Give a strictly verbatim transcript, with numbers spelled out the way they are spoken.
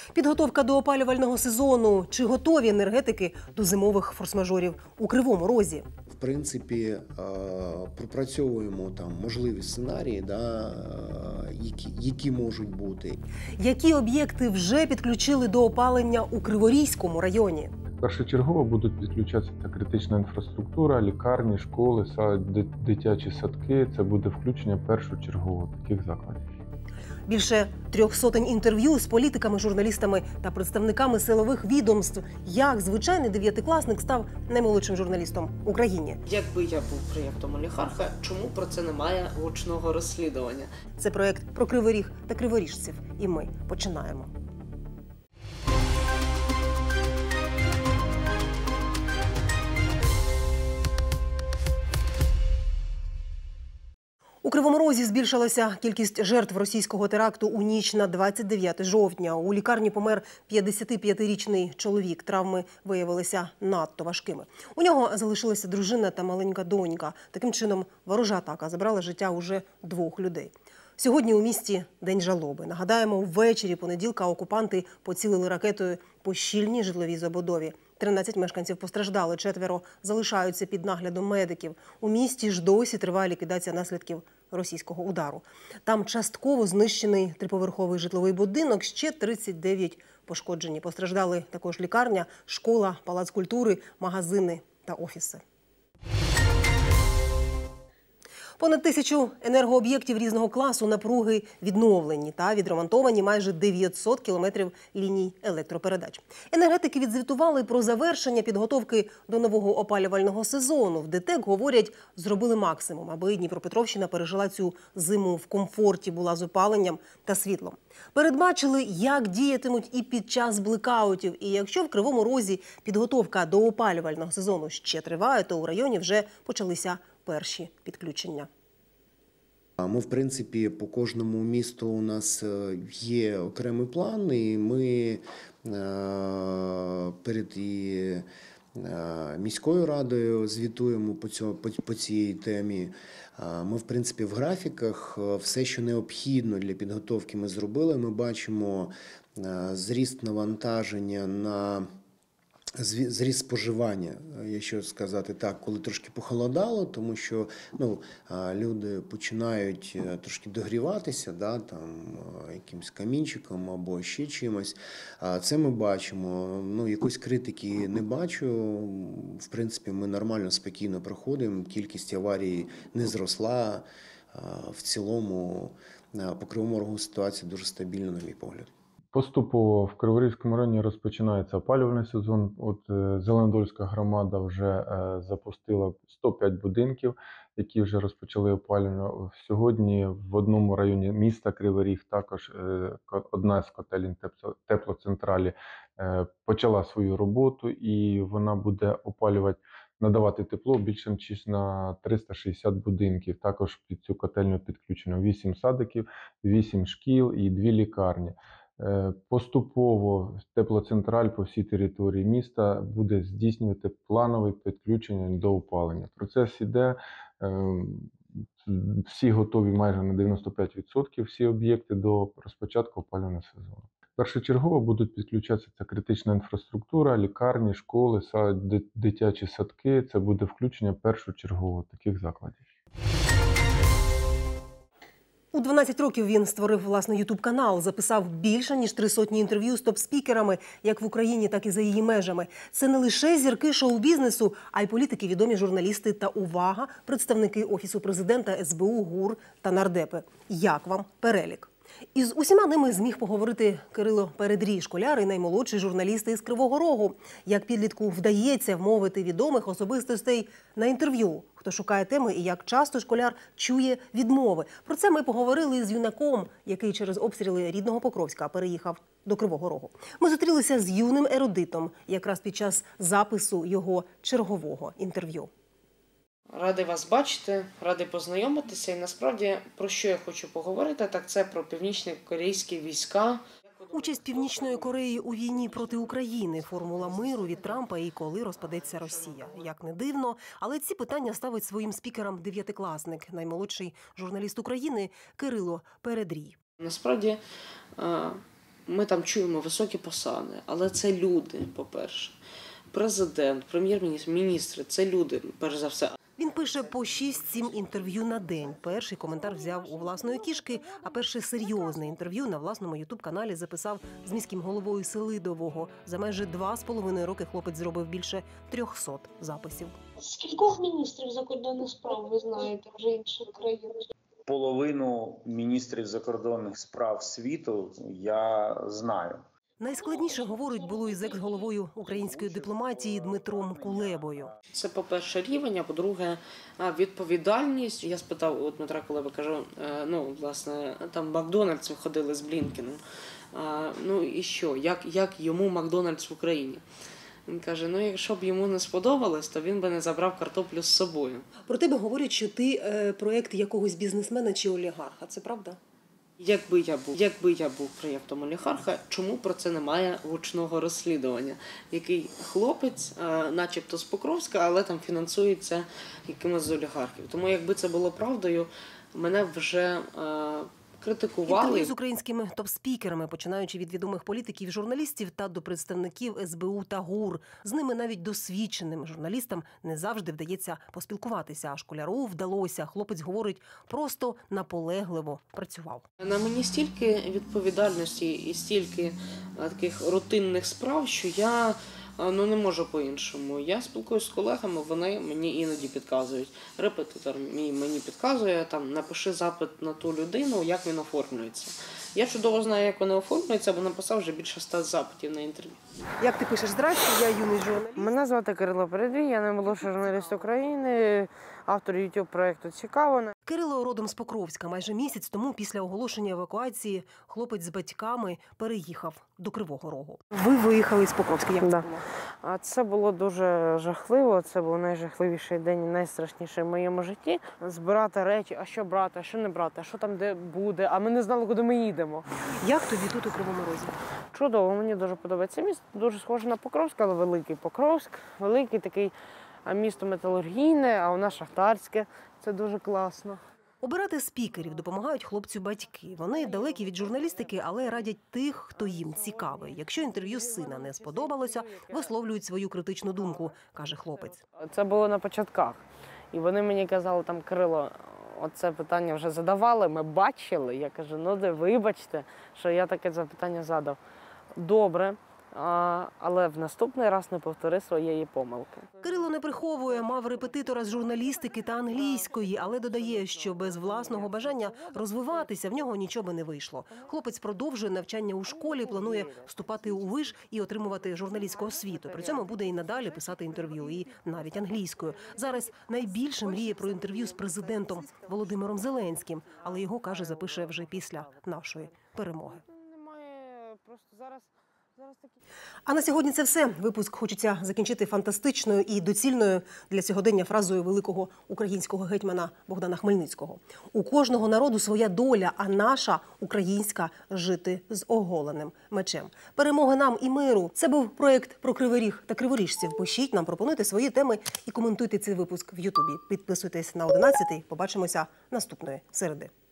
Підготовка до опалювального сезону. Чи готові енергетики до зимових форс-мажорів у Кривому Розі? В принципі, пропрацьовуємо там можливі сценарії, да, які, які можуть бути. Які об'єкти вже підключили до опалення у Криворізькому районі? Першочергово будуть підключатися та критична інфраструктура, лікарні, школи, сад, дитячі садки. Це буде включення першочергово таких закладів. Більше трьох сотень інтерв'ю з політиками, журналістами та представниками силових відомств. Як звичайний дев'ятикласник став наймолодшим журналістом в Україні. Якби я був проєктом олігарха, чому про це немає гучного розслідування? Це проєкт про Кривий Ріг та криворіжців. І ми починаємо. У Кривому Розі збільшилася кількість жертв російського теракту у ніч на двадцять дев'яте жовтня. У лікарні помер п'ятдесятип'ятирічний чоловік. Травми виявилися надто важкими. У нього залишилася дружина та маленька донька. Таким чином, ворожа атака забрала життя уже двох людей. Сьогодні у місті День жалоби. Нагадаємо, ввечері понеділка окупанти поцілили ракетою по щільній житловій забудові. тринадцять мешканців постраждали, четверо залишаються під наглядом медиків. У місті ж досі триває ліквідація наслідків російського удару. Там частково знищений триповерховий житловий будинок, ще тридцять дев'ять пошкоджені. Постраждали також лікарня, школа, палац культури, магазини та офіси. Понад тисячу енергооб'єктів різного класу напруги відновлені та відремонтовані майже дев'ятсот кілометрів ліній електропередач. Енергетики відзвітували про завершення підготовки до нового опалювального сезону. В ДТЕК говорять, зробили максимум, аби Дніпропетровщина пережила цю зиму в комфорті, була з опаленням та світлом. Передбачили, як діятимуть і під час блекаутів. І якщо в Кривому Розі підготовка до опалювального сезону ще триває, то у районі вже почалися перші підключення. Ми, в принципі, по кожному місту у нас є окремий план, і ми перед і міською радою звітуємо по, цьому, по, по цій темі. Ми, в принципі, в графіках все, що необхідно для підготовки, ми зробили. Ми бачимо зріст навантаження на зріст споживання, якщо сказати так, коли трошки похолодало, тому що ну, люди починають трошки догріватися, да, там, якимось камінчиком або ще чимось. Це ми бачимо. Ну, якоїсь критики не бачу. В принципі, ми нормально, спокійно проходимо. Кількість аварій не зросла. В цілому, по Кривому Рогу ситуація дуже стабільна, на мій погляд. Поступово в Криворізькому районі розпочинається опалювальний сезон. От Зеленодольська громада вже е, запустила сто п'ять будинків, які вже розпочали опалювання. Сьогодні в одному районі міста Кривий Ріг також е, одна з котелень теплоцентралі е, почала свою роботу, і вона буде опалювати, надавати тепло більше ніж на триста шістдесят будинків. Також під цю котельню підключено вісім садиків, вісім шкіл і дві лікарні. Поступово теплоцентраль по всій території міста буде здійснювати планове підключення до опалення. Процес іде, всі готові майже на дев'яносто п'ять відсотків, всі об'єкти до розпочатку опалювального сезону. Першочергово будуть підключатися ця критична інфраструктура, лікарні, школи, сад, дитячі садки. Це буде включення першочергово таких закладів. У дванадцять років він створив власний ютуб-канал, записав більше, ніж три сотні інтерв'ю з топ-спікерами, як в Україні, так і за її межами. Це не лише зірки шоу-бізнесу, а й політики, відомі журналісти та, увага, представники Офісу президента, ес бе у, ГУР та нардепи. Як вам перелік? Із усіма ними зміг поговорити Кирило Передрій, школяр і наймолодший журналіст із Кривого Рогу. Як підлітку вдається вмовити відомих особистостей на інтерв'ю, хто шукає теми і як часто школяр чує відмови. Про це ми поговорили з юнаком, який через обстріли рідного Покровська переїхав до Кривого Рогу. Ми зустрілися з юним ерудитом якраз під час запису його чергового інтерв'ю. Радий вас бачити, радий познайомитися. І насправді, про що я хочу поговорити, так це про північно-корейські війська. Участь Північної Кореї у війні проти України, формула миру від Трампа і коли розпадеться Росія. Як не дивно, але ці питання ставить своїм спікерам дев'ятикласник, наймолодший журналіст України Кирило Передрій. Насправді, ми там чуємо високі посади, але це люди, по-перше. Президент, прем'єр-міністр, міністри – це люди, перш за все. Він пише по шість-сім інтерв'ю на день. Перший коментар взяв у власної кішки, а перше серйозне інтерв'ю на власному ютуб-каналі записав з міським головою Селидового. За майже два з половиною роки хлопець зробив більше трьохсот записів. Скількох міністрів закордонних справ ви знаєте вже інших країн? Половину міністрів закордонних справ світу я знаю. Найскладніше, говорить, було із екс-головою української дипломатії Дмитром Кулебою. Це, по-перше, рівень, а по-друге, відповідальність. Я спитав у Дмитра Кулеби, кажу, ну, власне, там Макдональдс ходили з Блінкеном. Ну і що, як, як йому Макдональдс в Україні? Він каже, ну якщо б йому не сподобалось, то він би не забрав картоплю з собою. Про тебе говорять, що ти е, проєкт якогось бізнесмена чи олігарха. Це правда? Якби я був, якби я був проєктом олігарха, чому про це немає гучного розслідування? Який хлопець, е, начебто з Покровська, але там фінансується якимось з олігархів. Тому якби це було правдою, мене вже е, критикували. Інтерв'ю з українськими топ-спікерами, починаючи від відомих політиків, журналістів та до представників ес бе у та ГУР. З ними навіть досвідченим журналістам не завжди вдається поспілкуватися. А Школярову вдалося. Хлопець говорить, просто наполегливо працював. На мені стільки відповідальності і стільки а, таких рутинних справ, що я а, ну, не можу по-іншому. Я спілкуюся з колегами, вони мені іноді підказують. Репетитор мій мені підказує, там, напиши запит на ту людину, як він оформлюється. Я чудово знаю, як вони оформлюються, бо написав вже більше ста запитів на інтерв'ю. Як ти пишеш, здрасте, я юний журналіст. Мене звати Кирило Передвій, я наймолодший журналіст України, автор ютуб-проєкту «Цікаво». Кирило родом з Покровська. Майже місяць тому після оголошення евакуації хлопець з батьками переїхав до Кривого Рогу. Ви виїхали з Покровська, як Да. це було? А це було дуже жахливо, це був найжахливіший день і найстрашніший в моєму житті. Збирати речі, а що брати, а що не брати, а що там де буде, а ми не знали, куди ми їдемо. Як тобі тут у Кривому Розі? Чудово, мені дуже подобається місто, дуже схоже на Покровськ, але великий Покровськ, великий такий а місто металургійне, а у нас шахтарське, це дуже класно. Обирати спікерів допомагають хлопцю батьки. Вони далекі від журналістики, але радять тих, хто їм цікавий. Якщо інтерв'ю сина не сподобалося, висловлюють свою критичну думку, каже хлопець. Це було на початках. І вони мені казали, там, Кирило, оце питання вже задавали, ми бачили. Я кажу, ну де, вибачте, що я таке запитання задав. Добре, а, але в наступний раз не повтори своєї помилки. Кирило не приховує, мав репетитора з журналістики та англійської, але додає, що без власного бажання розвиватися в нього нічого би не вийшло. Хлопець продовжує навчання у школі, планує вступати у виш і отримувати журналістську освіту. При цьому буде і надалі писати інтерв'ю, і навіть англійською. Зараз найбільше мріє про інтерв'ю з президентом Володимиром Зеленським, але його, каже, запише вже після нашої перемоги. Немає, просто зараз... А на сьогодні це все. Випуск хочеться закінчити фантастичною і доцільною для сьогодення фразою великого українського гетьмана Богдана Хмельницького. У кожного народу своя доля, а наша, українська, жити з оголеним мечем. Перемоги нам і миру. Це був проєкт про Кривий Ріг та криворіжців. Пишіть нам, пропонуйте свої теми і коментуйте цей випуск в Ютубі. Підписуйтесь на одинадцятий. Побачимося наступної середи.